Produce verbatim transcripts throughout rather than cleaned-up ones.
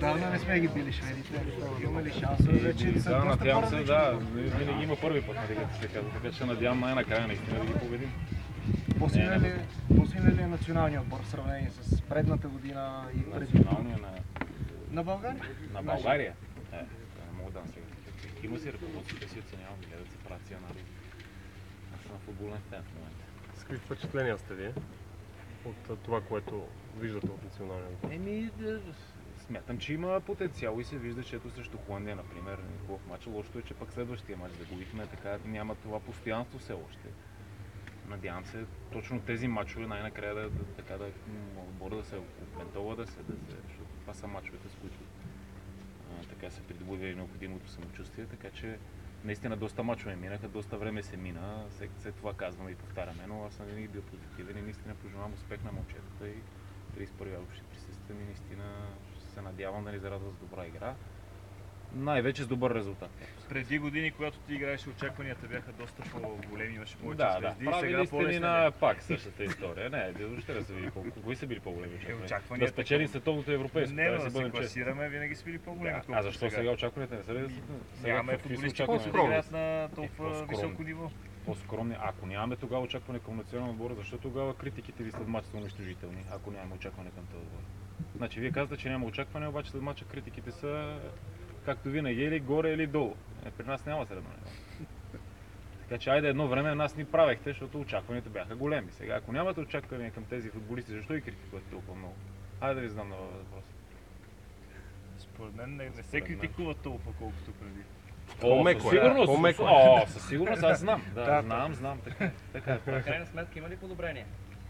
отдавна не сме ги били шведите. Имаме ли шансове вече? Да, надявам се, да. Винаги има първи път, нали, като се казва. Така че надявам най-накрая наистина да ги победим. По-силен ли, по-силен ли е националният отбор в сравнение с предната година и преди? Националния на... На България? На България? Е, не мога да дам сега. Има си ръководството, си оценявам, гледат се, правят си анализ. Аз съм футболен фен в момента. С какви впечатления сте вие от това, което виждате от националния отбор? Еми, да, смятам, че има потенциал и се вижда, че ето срещу Холандия, например, хубав мач. Лошото е, че пък следващия мач загубихме, така няма това постоянство все още. Надявам се точно тези мачове най-накрая да, да, така да отбора да се опентова, да се, да се, защото това са мачовете, с които а, така се придобива и необходимото самочувствие, така че наистина доста мачове минаха, доста време се мина, след, след това казваме и повтаряме, но аз съм винаги бил позитивен и наистина пожелавам успех на момчетата и тридесет и първи август ще присъствам и наистина се надявам да ни зарадват с добра игра. Най-вече с добър резултат. Преди години, когато ти играеше, очакванията бяха доста по-големи, имаше повече да, звезди. Да, правили сега сте ни на пак същата история. Не, въобще да се види колко. Кои са били по-големи очаквания? Да спечели световното европейско. Не, да се класираме, винаги са били по-големи. Да, а защо сега очакванията не са ли? Нямаме футболисти, които играят на толкова високо ниво. По-скромни. Ако нямаме тогава очакване към националния отбор, защо тогава критиките ви след матча са унищожителни, ако нямаме очакване към този отбор? Значи вие казвате, че няма очакване, обаче след матча критиките са както винаги, или горе, или долу. Е, при нас няма средно ниво. Така че айде едно време нас ни правехте, защото очакванията бяха големи. Сега, ако нямате очаквания към тези футболисти, защо ги критикувате толкова много? Айде да ви знам на въпрос. Според мен не, не се критикуват толкова, колкото преди. О, със сигурност, по-меко. О, със сигурност, аз знам. Да, да, знам, знам. Така, така. В крайна сметка има ли подобрение?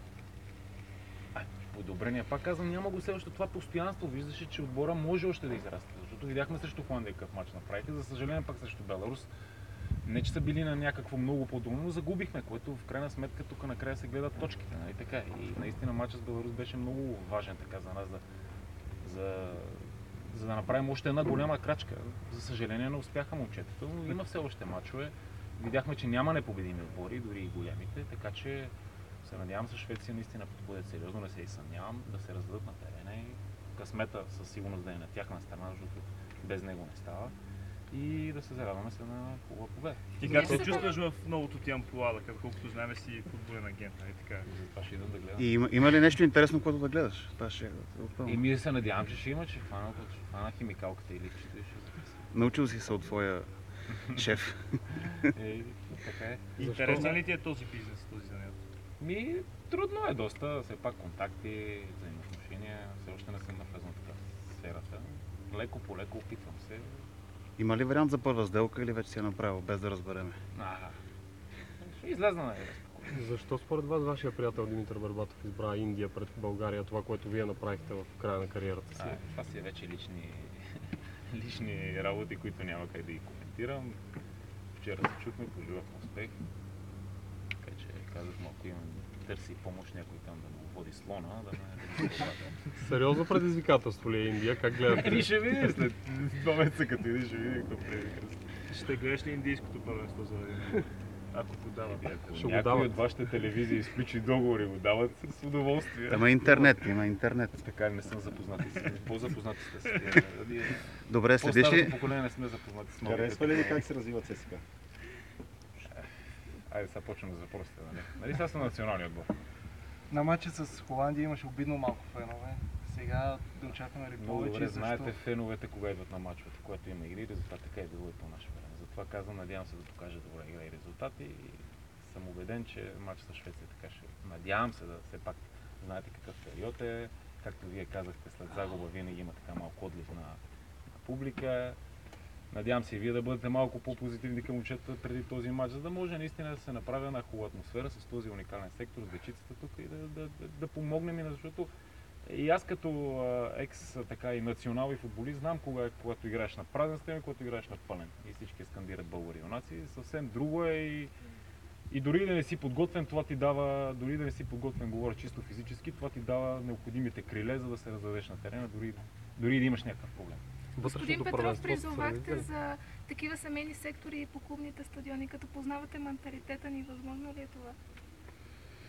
Подобрение. Пак казвам, няма го следващо това постоянство. Виждаше, че отбора може още да израсте. Защото видяхме срещу Холандия какъв мач направиха. За съжаление пак срещу Беларус. Не, че са били на някакво много по-долно, но загубихме, което в крайна сметка тук накрая се гледат точките. Нали? Така. И наистина матчът с Беларус беше много важен така, за нас, за, за, за да направим още една голяма крачка. За съжаление не успяха момчетата, но има все още мачове. Видяхме, че няма непобедими отбори, дори и големите, така че се надявам с Швеция наистина подходят сериозно, не се и съмнявам, да се раздадат на терена и късмета със сигурност да е на тяхна страна, защото без него не става. И да се зарадваме се на хубава победа. Ти как се чувстваш в новото ти амплоа, колкото знаем си футболен агент, нали така? Затова ще идвам да гледам. И има, има ли нещо интересно, което да гледаш? Това ще е И ми се надявам, че ще има, че хвана, хвана химикалката или че ще записа. Научил си се от твоя шеф. Е, така е. Интересен ли ти е този бизнес, този занят? Ми, трудно е доста, все пак контакти, взаимоотношения, все още не съм навлезнал така в сферата. Леко по леко опитвам се. Има ли вариант за първа сделка или вече си я направил, без да разбереме? Ага. Ще излезна на Защо според вас вашия приятел Димитър Бербатов избра Индия пред България, това, което вие направихте в края на кариерата си? А, това си е вече лични, лични работи, които няма как да ги коментирам. Вчера се чухме, пожелахме успех. Така че казах му, ако имам търси помощ някой там да му води слона, да ме... Сериозно предизвикателство ли е Индия? Как гледате? Еми ще види след два месеца, като иди, ще види какво предизвикателство. Ще гледаш ли индийското първенство за ако го дават? Ако някой от вашите телевизии изключи договори, го дават с удоволствие. Има интернет, има интернет. Така не съм запознати с по-запознати сте с тия. Добре, следиш ли? По-старото поколение не сме запознати с новите. Харесва ли ви как се развива ЦСКА? Айде сега почвам да запросите, нали? Нали сега съм националния отбор? На матча с Холандия имаше обидно малко фенове. Сега да очакваме ли Много повече? добре Защо? знаете феновете кога идват на мачовете, когато има игри, резултат така е било и по наше време. Затова казвам, надявам се да покажа добра игра и резултати и съм убеден, че матчът с Швеция така ще. Надявам се да все пак знаете какъв период е. Както вие казахте, след загуба винаги има така малко отлив на, на публика. Надявам се и вие да бъдете малко по-позитивни към момчетата преди този матч, за да може наистина да се направи една хубава атмосфера с този уникален сектор, с дечицата тук и да, да, да, да помогнем, защото и аз като а, екс така и национален футболист знам кога, когато играеш на празен стадион, когато играеш на пълен. И всички скандират българи юнаци. Съвсем друго е и, и дори да не си подготвен, това ти дава, дори да не си подготвен, говоря чисто физически, това ти дава необходимите криле, за да се раздадеш на терена, дори, дори да имаш някакъв проблем. Господин Петров, призовахте за такива семейни сектори по клубните стадиони, като познавате менталитета ни, възможно ли е това?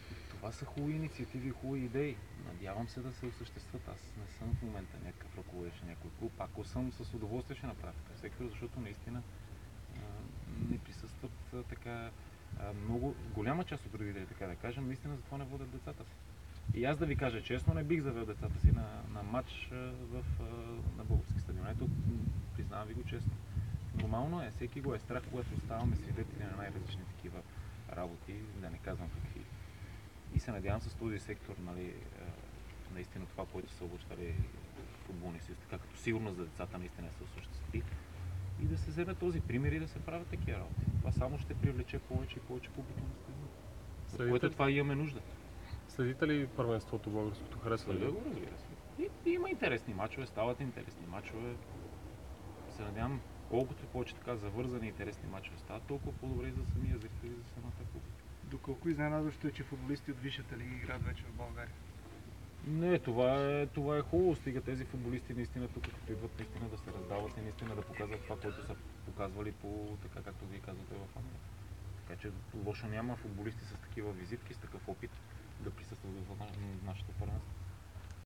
това са хубави инициативи, хубави идеи. Надявам се да се осъществят. Аз не съм в момента някакъв ръководещ на някой клуб. Ако съм, с удоволствие ще направя такъв сектор, защото наистина а, не присъстват а, така а, много, голяма част от родители, така да кажем, наистина за това не водят децата си. И аз да ви кажа честно, не бих завел децата си на, на матч а, в, а, на български стадион. Ето, признавам ви го честно. Нормално е, всеки го е страх, когато ставаме свидетели на най-различни такива работи, да не казвам какви. И се надявам с този сектор, нали, наистина това, което са обещали футболни съюз, така като сигурност за децата наистина се осъществи. И да се вземе този пример и да се правят такива работи. Това само ще привлече повече и повече публика на стадиона. За което това имаме нужда. Следите ли първенството българското? Харесва ли? Да го, разбира се. И, и има интересни мачове, стават интересни мачове. Се надявам, колкото повече така завързани интересни мачове стават, толкова по-добре и за самия зрител и за самата публика. Доколко изненадващо е, че футболисти от висшата лига играят вече в България? Не, това е, това е хубаво. Стига тези футболисти наистина тук, като идват, наистина да се раздават и наистина да показват това, което са показвали по, така както вие казвате, в Англия. Така че лошо няма футболисти с такива визитки, с такъв опит.